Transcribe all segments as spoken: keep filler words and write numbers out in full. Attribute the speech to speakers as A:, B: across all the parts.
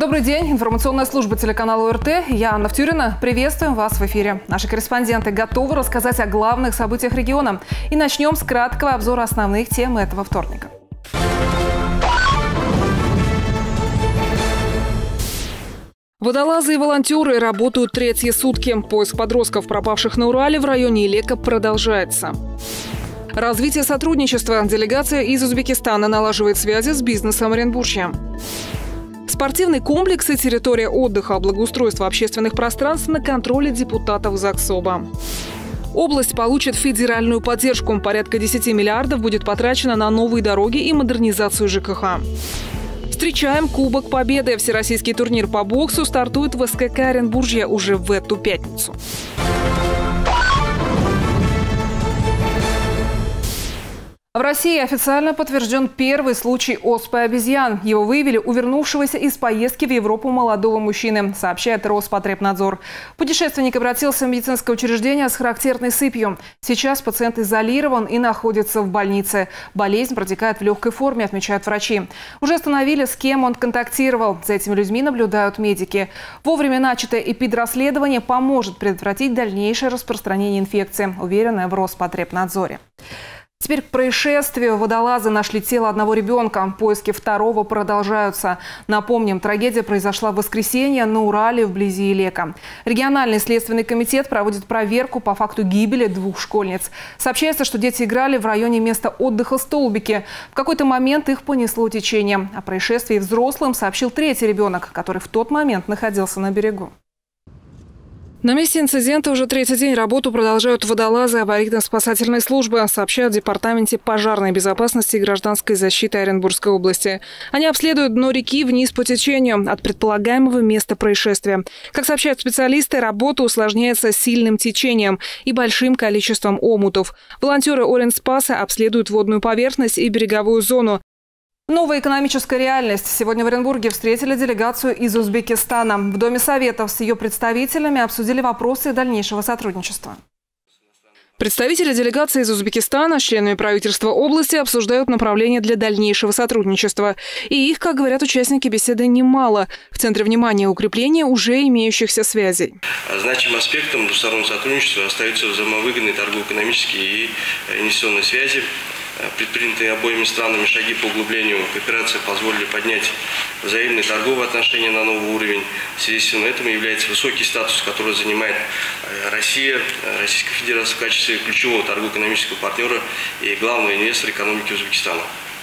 A: Добрый день. Информационная служба телеканала ОРТ. Я Анна Втюрина. Приветствуем вас в эфире. Наши корреспонденты готовы рассказать о главных событиях региона. И начнем с краткого обзора основных тем этого вторника. Водолазы и волонтеры работают третьи сутки. Поиск подростков, пропавших на Урале, в районе Илека продолжается. Развитие сотрудничества. Делегация из Узбекистана налаживает связи с бизнесом Оренбуржья. Спортивный комплекс и территория отдыха, благоустройство общественных пространств на контроле депутатов ЗАГСОБа. Область получит федеральную поддержку. Порядка десяти миллиардов будет потрачено на новые дороги и модернизацию ЖКХ. Встречаем Кубок Победы. Всероссийский турнир по боксу стартует в СКК Оренбуржья уже в эту пятницу. В России официально подтвержден первый случай оспы обезьян. Его выявили у вернувшегося из поездки в Европу молодого мужчины, сообщает Роспотребнадзор. Путешественник обратился в медицинское учреждение с характерной сыпью. Сейчас пациент изолирован и находится в больнице. Болезнь протекает в легкой форме, отмечают врачи. Уже установили, с кем он контактировал. За этими людьми наблюдают медики. Вовремя начатое эпидрасследование поможет предотвратить дальнейшее распространение инфекции, уверены в Роспотребнадзоре. Теперь к происшествию. Водолазы нашли тело одного ребенка. Поиски второго продолжаются. Напомним, трагедия произошла в воскресенье на Урале вблизи Илека. Региональный следственный комитет проводит проверку по факту гибели двух школьниц. Сообщается, что дети играли в районе места отдыха Столбики. В какой-то момент их понесло течение. О происшествии взрослым сообщил третий ребенок, который в тот момент находился на берегу. На месте инцидента уже третий день работу продолжают водолазы аварийно-спасательной службы, сообщают в Департаменте пожарной безопасности и гражданской защиты Оренбургской области. Они обследуют дно реки вниз по течению от предполагаемого места происшествия. Как сообщают специалисты, работа усложняется сильным течением и большим количеством омутов. Волонтеры Оренспаса обследуют водную поверхность и береговую зону. Новая экономическая реальность. Сегодня в Оренбурге встретили делегацию из Узбекистана. В Доме Советов с ее представителями обсудили вопросы дальнейшего сотрудничества. Представители делегации из Узбекистана с членами правительства области обсуждают направления для дальнейшего сотрудничества. И их, как говорят участники беседы, немало. В центре внимания укрепления уже имеющихся связей.
B: Значимым аспектом двустороннего сотрудничества остаются взаимовыгодные торгово-экономические и инвестиционные связи. Предпринятые обоими странами шаги по углублению кооперации позволили поднять взаимные торговые отношения на новый уровень. В связи с этим является высокий статус, который занимает Россия, Российская Федерация в качестве ключевого торгово-экономического партнера и главного инвестора экономики Узбекистана.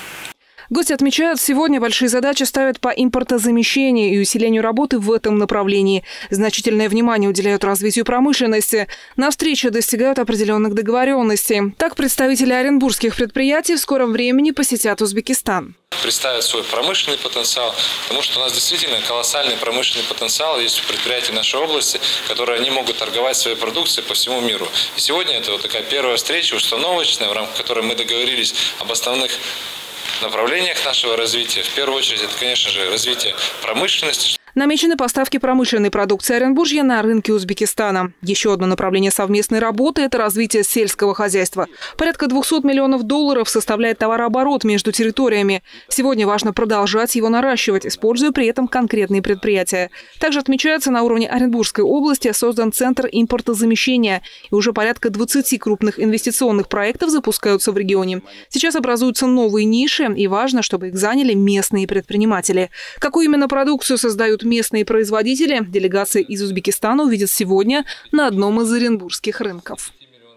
A: Гости отмечают, сегодня большие задачи ставят по импортозамещению и усилению работы в этом направлении. Значительное внимание уделяют развитию промышленности. На встрече достигают определенных договоренностей. Так, представители оренбургских предприятий в скором времени посетят Узбекистан.
C: Представят свой промышленный потенциал, потому что у нас действительно колоссальный промышленный потенциал есть у предприятий нашей области, которые они могут торговать своей продукцией по всему миру. И сегодня это вот такая первая встреча установочная, в рамках которой мы договорились об основных направлениях нашего развития. В первую очередь, это, конечно же, развитие промышленности.
A: Намечены поставки промышленной продукции Оренбуржья на рынке Узбекистана. Еще одно направление совместной работы – это развитие сельского хозяйства. Порядка двухсот миллионов долларов составляет товарооборот между территориями. Сегодня важно продолжать его наращивать, используя при этом конкретные предприятия. Также отмечается, на уровне Оренбургской области создан центр импортозамещения. И уже порядка двадцати крупных инвестиционных проектов запускаются в регионе. Сейчас образуются новые ниши, и важно, чтобы их заняли местные предприниматели. Какую именно продукцию создают местные производители, делегация из Узбекистана увидит сегодня на одном из оренбургских рынков.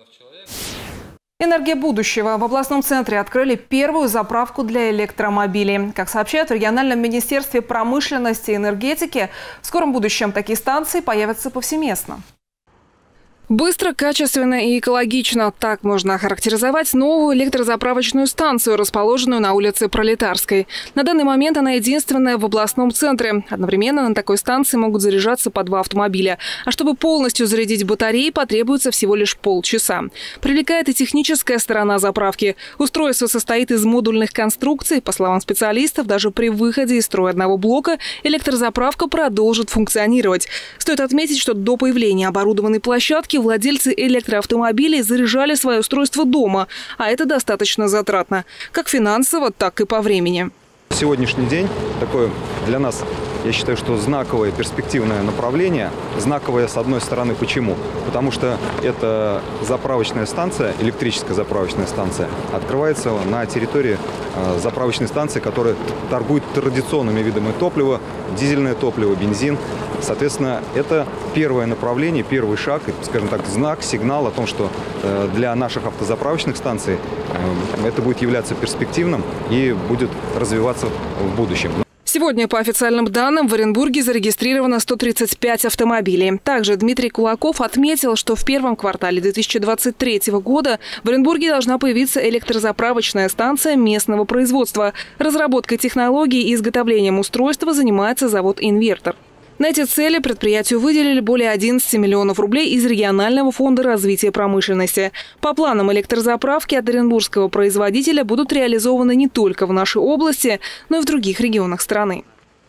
A: Энергия будущего. В областном центре открыли первую заправку для электромобилей. Как сообщают в региональном министерстве промышленности и энергетики, в скором будущем такие станции появятся повсеместно. Быстро, качественно и экологично. Так можно охарактеризовать новую электрозаправочную станцию, расположенную на улице Пролетарской. На данный момент она единственная в областном центре. Одновременно на такой станции могут заряжаться по два автомобиля. А чтобы полностью зарядить батареи, потребуется всего лишь полчаса. Привлекает и техническая сторона заправки. Устройство состоит из модульных конструкций. По словам специалистов, даже при выходе из строя одного блока электрозаправка продолжит функционировать. Стоит отметить, что до появления оборудованной площадки владельцы электроавтомобилей заряжали свое устройство дома, а это достаточно затратно, как финансово, так и по времени.
D: Сегодняшний день такой для нас я считаю, что знаковое перспективное направление. Знаковое, с одной стороны, почему? Потому что эта заправочная станция, электрическая заправочная станция, открывается на территории заправочной станции, которая торгует традиционными видами топлива, дизельное топливо, бензин. Соответственно, это первое направление, первый шаг, скажем так, знак, сигнал о том, что для наших автозаправочных станций это будет являться перспективным и будет развиваться в будущем.
A: Сегодня, по официальным данным, в Оренбурге зарегистрировано сто тридцать пять автомобилей. Также Дмитрий Кулаков отметил, что в первом квартале две тысячи двадцать третьего года в Оренбурге должна появиться электрозаправочная станция местного производства. Разработкой технологий и изготовлением устройства занимается завод «Инвертор». На эти цели предприятию выделили более одиннадцати миллионов рублей из регионального фонда развития промышленности. По планам, электрозаправки от оренбургского производителя будут реализованы не только в нашей области, но и в других регионах страны.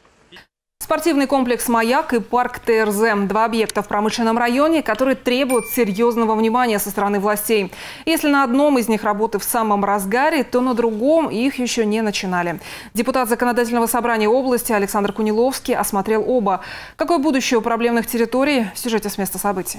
A: Спортивный комплекс «Маяк» и парк ТРЗ – два объекта в промышленном районе, которые требуют серьезного внимания со стороны властей. Если на одном из них работы в самом разгаре, то на другом их еще не начинали. Депутат Законодательного собрания области Александр Куниловский осмотрел оба. Какое будущее у проблемных территорий? В сюжете с места событий.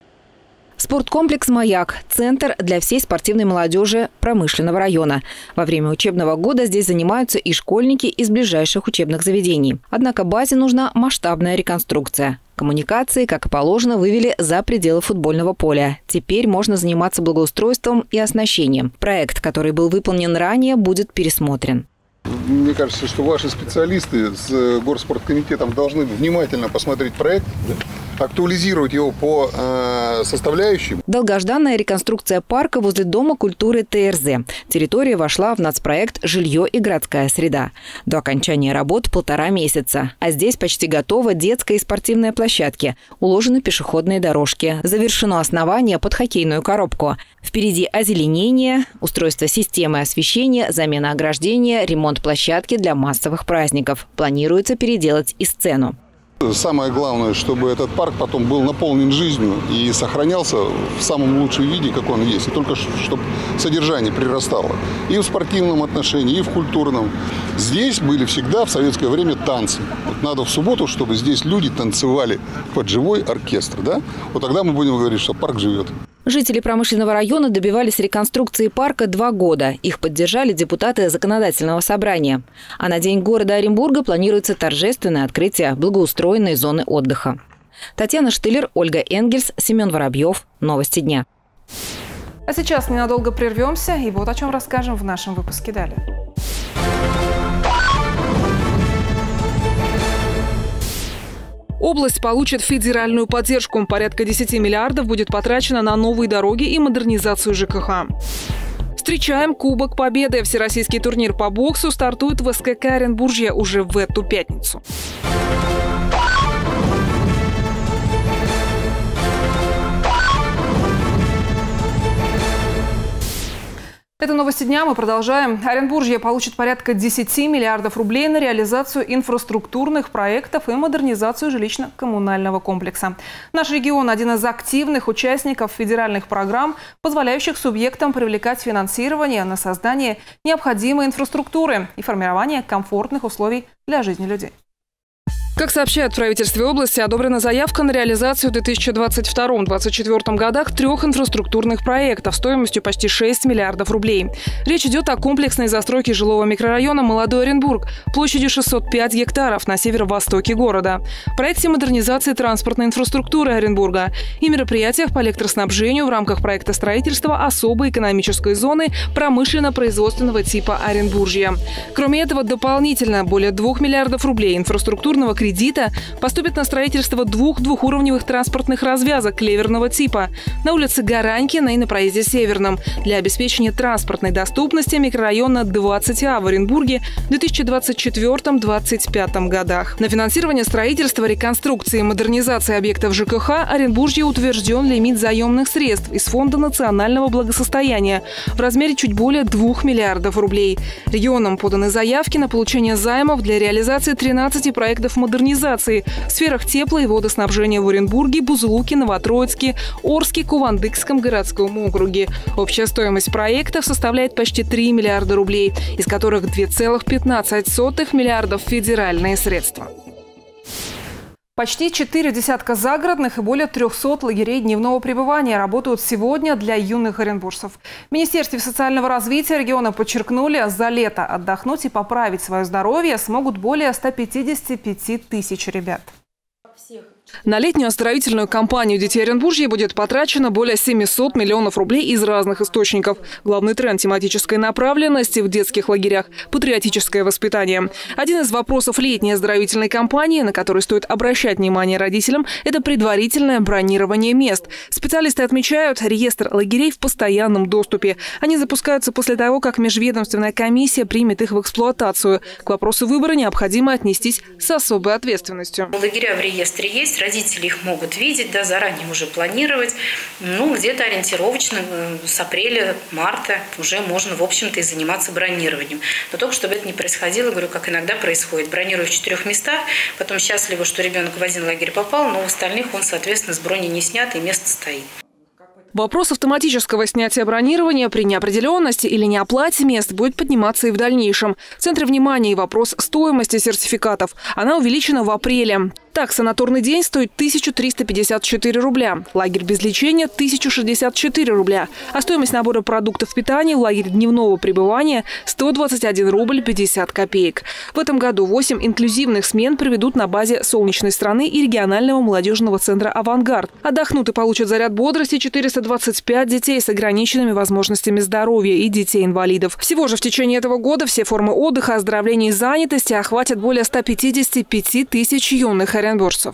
E: Спорткомплекс «Маяк» – центр для всей спортивной молодежи промышленного района. Во время учебного года здесь занимаются и школьники из ближайших учебных заведений. Однако базе нужна масштабная реконструкция. Коммуникации, как и положено, вывели за пределы футбольного поля. Теперь можно заниматься благоустройством и оснащением. Проект, который был выполнен ранее, будет пересмотрен.
F: Мне кажется, что ваши специалисты с горспорткомитетом должны внимательно посмотреть проект, актуализировать его по э, составляющим.
E: Долгожданная реконструкция парка возле Дома культуры ТРЗ. Территория вошла в нацпроект «Жилье и городская среда». До окончания работ полтора месяца. А здесь почти готова детская и спортивная площадки. Уложены пешеходные дорожки. Завершено основание под хоккейную коробку. Впереди озеленение, устройство системы освещения, замена ограждения, ремонт площадки для массовых праздников. Планируется переделать и сцену.
F: Самое главное, чтобы этот парк потом был наполнен жизнью и сохранялся в самом лучшем виде, как он есть. И только чтобы содержание прирастало. И в спортивном отношении, и в культурном. Здесь были всегда в советское время танцы. Вот надо в субботу, чтобы здесь люди танцевали под живой оркестр. Да? Вот тогда мы будем говорить, что парк живет.
E: Жители промышленного района добивались реконструкции парка два года. Их поддержали депутаты Законодательного собрания. А на День города Оренбурга планируется торжественное открытие благоустроенной зоны отдыха. Татьяна Штылер, Ольга Энгельс, Семен Воробьев. Новости дня.
A: А сейчас ненадолго прервемся и вот о чем расскажем в нашем выпуске далее. Область получит федеральную поддержку. Порядка десяти миллиардов будет потрачено на новые дороги и модернизацию ЖКХ. Встречаем Кубок Победы. Всероссийский турнир по боксу стартует в СКК Оренбуржье уже в эту пятницу. Это новости дня. Мы продолжаем. Оренбуржье получит порядка десяти миллиардов рублей на реализацию инфраструктурных проектов и модернизацию жилищно-коммунального комплекса. Наш регион – один из активных участников федеральных программ, позволяющих субъектам привлекать финансирование на создание необходимой инфраструктуры и формирование комфортных условий для жизни людей. Как сообщают в правительстве области, одобрена заявка на реализацию в две тысячи двадцать втором — две тысячи двадцать четвёртом годах трех инфраструктурных проектов стоимостью почти шесть миллиардов рублей. Речь идет о комплексной застройке жилого микрорайона «Молодой Оренбург» площадью шестьсот пять гектаров на северо-востоке города, проекте модернизации транспортной инфраструктуры Оренбурга и мероприятиях по электроснабжению в рамках проекта строительства особой экономической зоны промышленно-производственного типа Оренбуржья. Кроме этого, дополнительно более двух миллиардов рублей инфраструктурного кредита кредита поступит на строительство двух двухуровневых транспортных развязок клеверного типа на улице Гаранькина и на проезде Северном для обеспечения транспортной доступности микрорайона двадцать А в Оренбурге в две тысячи двадцать четвёртом — две тысячи двадцать пятом годах. На финансирование строительства, реконструкции и модернизации объектов ЖКХ Оренбуржье утвержден лимит заемных средств из Фонда национального благосостояния в размере чуть более двух миллиардов рублей. Регионам поданы заявки на получение займов для реализации тринадцати проектов модернизации в сферах тепло- и водоснабжения в Оренбурге, Бузулуке, Новотроицке, Орске, Кувандыкском городском округе. Общая стоимость проектов составляет почти три миллиарда рублей, из которых две целых пятнадцать сотых миллиардов федеральные средства. Почти четыре десятка загородных и более трёхсот лагерей дневного пребывания работают сегодня для юных оренбуржцев. В Министерстве социального развития региона подчеркнули, за лето отдохнуть и поправить свое здоровье смогут более ста пятидесяти пяти тысяч ребят. На летнюю оздоровительную кампанию детей Оренбуржья будет потрачено более семисот миллионов рублей из разных источников. Главный тренд тематической направленности в детских лагерях – патриотическое воспитание. Один из вопросов летней оздоровительной кампании, на который стоит обращать внимание родителям – это предварительное бронирование мест. Специалисты отмечают, реестр лагерей в постоянном доступе. Они запускаются после того, как межведомственная комиссия примет их в эксплуатацию. К вопросу выбора необходимо отнестись с особой ответственностью.
G: Лагеря в реестре есть. Родители их могут видеть, да, заранее уже планировать. Ну, где-то ориентировочно с апреля-марта уже можно, в общем-то, и заниматься бронированием. Но только чтобы это не происходило, говорю, как иногда происходит. Бронирую в четырех местах, потом счастливо, что ребенок в один лагерь попал, но в остальных он, соответственно, с брони не снят и место стоит.
A: Вопрос автоматического снятия бронирования при неопределенности или неоплате мест будет подниматься и в дальнейшем. В центре внимания и вопрос стоимости сертификатов. Она увеличена в апреле. Так, санаторный день стоит тысячу триста пятьдесят четыре рубля. Лагерь без лечения – тысячу шестьдесят четыре рубля. А стоимость набора продуктов питания в лагере дневного пребывания – сто двадцать один рубль пятьдесят копеек. В этом году восемь инклюзивных смен проведут на базе «Солнечной страны» и регионального молодежного центра «Авангард». Отдохнут и получат заряд бодрости четыреста двадцать пять детей с ограниченными возможностями здоровья и детей-инвалидов. Всего же в течение этого года все формы отдыха, оздоровления и занятости охватят более ста пятидесяти пяти тысяч юных оренбуржцев.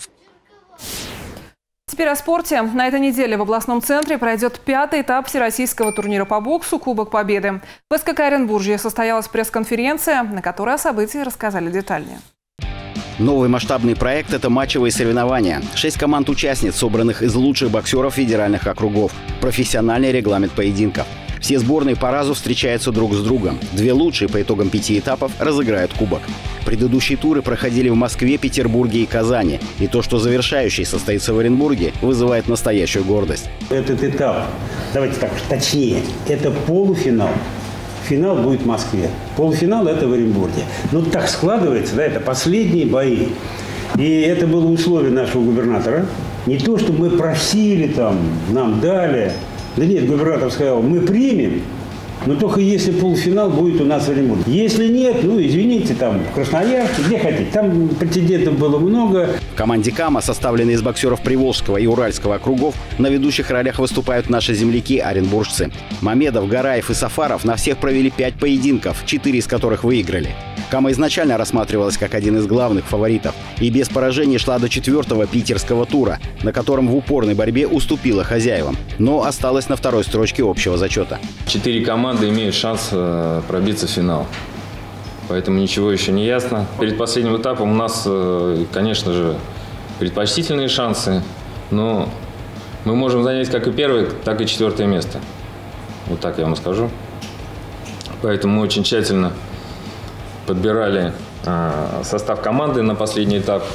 A: Теперь о спорте. На этой неделе в областном центре пройдет пятый этап всероссийского турнира по боксу «Кубок Победы». В СКК Оренбуржье состоялась пресс-конференция, на которой о событии рассказали детальнее.
H: Новый масштабный проект – это матчевые соревнования. Шесть команд-участниц, собранных из лучших боксеров федеральных округов. Профессиональный регламент поединков. Все сборные по разу встречаются друг с другом. Две лучшие по итогам пяти этапов разыграют кубок. Предыдущие туры проходили в Москве, Петербурге и Казани. И то, что завершающий состоится в Оренбурге, вызывает настоящую гордость.
I: Этот этап, давайте так точнее, это полуфинал. Финал будет в Москве. Полуфинал – это в Оренбурге. Ну, так складывается, да, это последние бои. И это было условие нашего губернатора. Не то, чтобы мы просили там, нам дали. Да нет, губернатор сказал, мы примем, но только если полуфинал будет у нас в Оренбурге. Если нет, ну, извините, там, в Красноярске, где хотите. Там претендентов было много.
H: В команде «Кама», составленной из боксеров Приволжского и Уральского округов, на ведущих ролях выступают наши земляки-оренбуржцы. Мамедов, Гараев и Сафаров на всех провели пять поединков, четыре из которых выиграли. «Кама» изначально рассматривалась как один из главных фаворитов и без поражений шла до четвертого питерского тура, на котором в упорной борьбе уступила хозяевам, но осталась на второй строчке общего зачета.
J: Четыре команды имеют шанс пробиться в финал. Поэтому ничего еще не ясно. Перед последним этапом у нас, конечно же, предпочтительные шансы, но мы можем занять как и первое, так и четвертое место. Вот так я вам скажу. Поэтому мы очень тщательно подбирали состав команды на последний этап.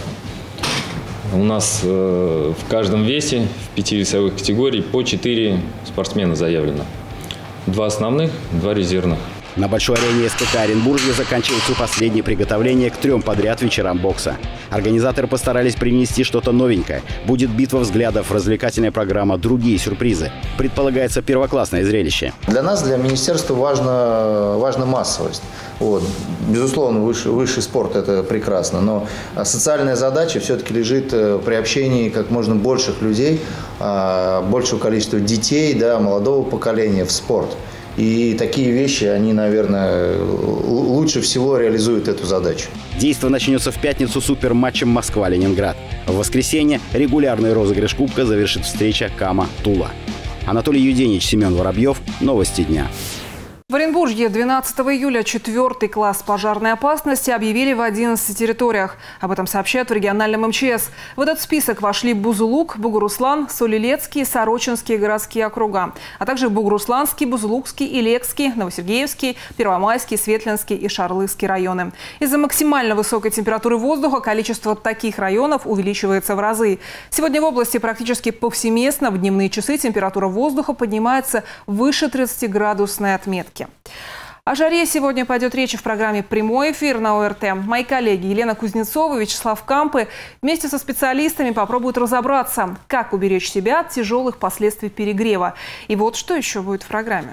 J: У нас в каждом весе в пяти весовых категориях по четыре спортсмена заявлено. Два основных, два резервных.
H: На большой арене СКК Оренбуржья заканчиваются последние приготовления к трем подряд вечерам бокса. Организаторы постарались принести что-то новенькое. Будет битва взглядов, развлекательная программа, другие сюрпризы. Предполагается первоклассное зрелище.
K: Для нас, для министерства, важна, важна массовость. Вот. Безусловно, высший, высший спорт – это прекрасно, но социальная задача все-таки лежит при общении как можно больших людей, большего количества детей, да, молодого поколения в спорт. И такие вещи, они, наверное, лучше всего реализуют эту задачу.
H: Действо начнется в пятницу суперматчем Москва-Ленинград. В воскресенье регулярный розыгрыш кубка завершит встреча Кама-Тула. Анатолий Юденич, Семен Воробьев. Новости дня.
A: В Оренбуржье двенадцатого июля четвертый класс пожарной опасности объявили в одиннадцати территориях. Об этом сообщают в региональном эм че эс. В этот список вошли Бузулук, Бугуруслан, Солилецкий, Сорочинские городские округа, а также Бугурусланский, Бузулукский, Илекский, Новосергеевский, Первомайский, Светлинский и Шарлызский районы. Из-за максимально высокой температуры воздуха количество таких районов увеличивается в разы. Сегодня в области практически повсеместно в дневные часы температура воздуха поднимается выше тридцатиградусной отметки. О жаре сегодня пойдет речь в программе «Прямой эфир» на ОРТ. Мои коллеги Елена Кузнецова и Вячеслав Кампы вместе со специалистами попробуют разобраться, как уберечь себя от тяжелых последствий перегрева. И вот что еще будет в программе.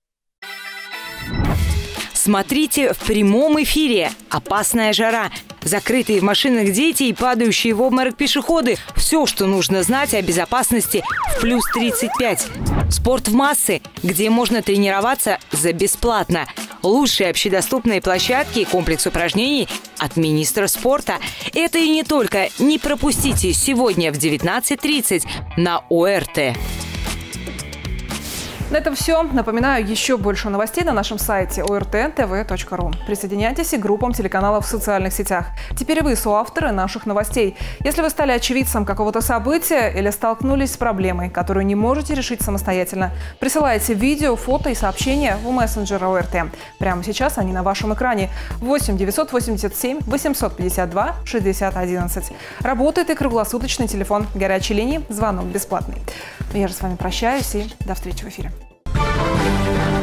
L: Смотрите в прямом эфире. Опасная жара. Закрытые в машинах дети и падающие в обморок пешеходы. Все, что нужно знать о безопасности в плюс тридцать пять. Спорт в массы, где можно тренироваться за бесплатно. Лучшие общедоступные площадки и комплекс упражнений от министра спорта. Это и не только. Не пропустите сегодня в девятнадцать тридцать на ОРТ.
A: На этом все. Напоминаю, еще больше новостей на нашем сайте о эр тэ тэ вэ точка ру. Присоединяйтесь и к группам телеканалов в социальных сетях. Теперь вы соавторы наших новостей. Если вы стали очевидцем какого-то события или столкнулись с проблемой, которую не можете решить самостоятельно, присылайте видео, фото и сообщения в мессенджер о эр тэ. Прямо сейчас они на вашем экране. восемь девятьсот восемьдесят семь восемьсот пятьдесят два шестьдесят одиннадцать. Работает и круглосуточный телефон горячей линии. Звонок бесплатный. Я же с вами прощаюсь и до встречи в эфире. Thank you.